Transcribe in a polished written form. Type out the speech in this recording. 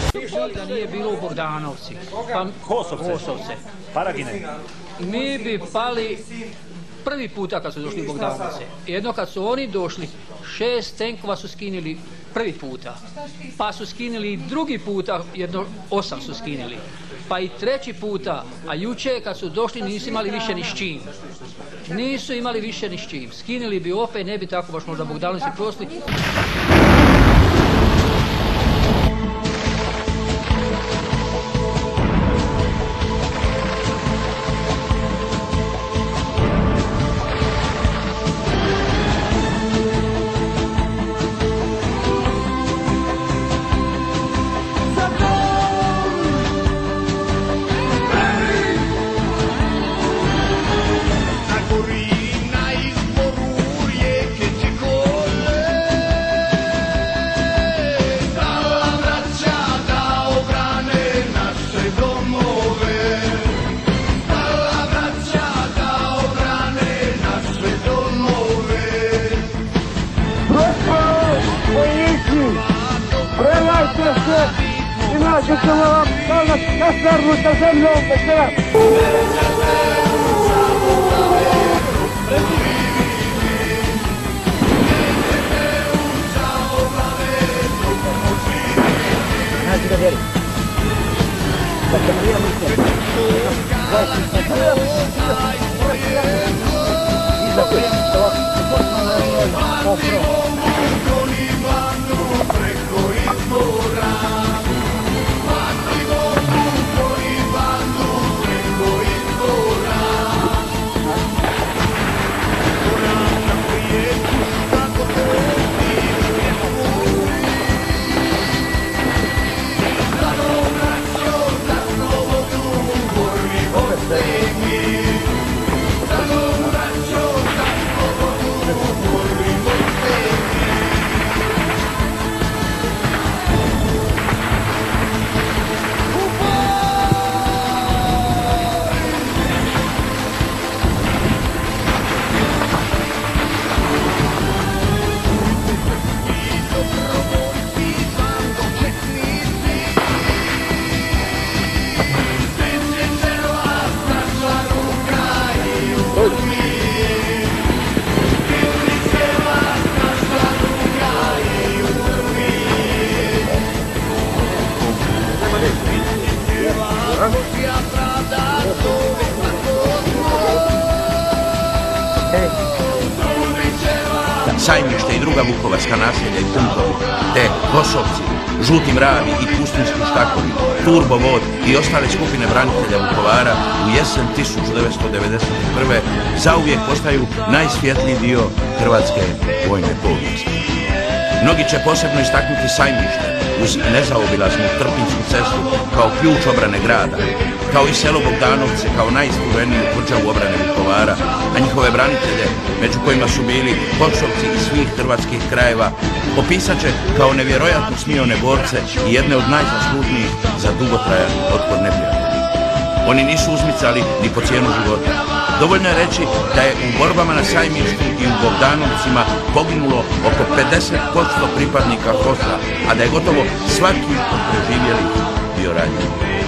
Da nije bilo u Bogdanovci. Hosovce. Paragine. Mi bi pali prvi puta kad su došli u Bogdanovce. Jedno kad su oni došli, 6 tenkova su skinili prvi puta. Pa su skinili drugi puta, jedno 8 su skinili. Pa i treći puta, a juče kad su došli nisu imali više ni s čim. Nisu imali više ni s čim. Skinili bi opet, ne bi tako baš možda Bogdanovci prosli. Inače ćemo vam danas kasarnu sa zemljom večeras. Znači da vjerim. Da se prija mislim. Iza prijem što ovako Sajmište i druga vukovarska naselja i punktovi, te Kosovci, Žuti mravi i pustinski štakovi, Turbovod i ostale skupine branitelja Vukovara u jesen 1991. zauvijek postaju najsvjetliji dio hrvatske vojne povijesti. Mnogi će posebno istaknuti Sajmište uz nezaobilaznu Trpinjsku cestu kao ključ obrane grada, kao i selo Bogdanovce kao najistureniju tvrđavu obrane Vukovara, a njihove branitelje, među kojima su bili Kosovci iz svih hrvatskih krajeva, opisat će kao nevjerojatno smione borce i jedne od najzaslužnijih za dugotrajan otpor neprijatelja. Oni nisu uzmicali ni po cijenu života. Dovoljno je reći da je u borbama na Sajmištu i u Bogdanovcima poginulo oko 50% pripadnika HOS-a, a da je gotovo svaki od preživjelih bio ranjen.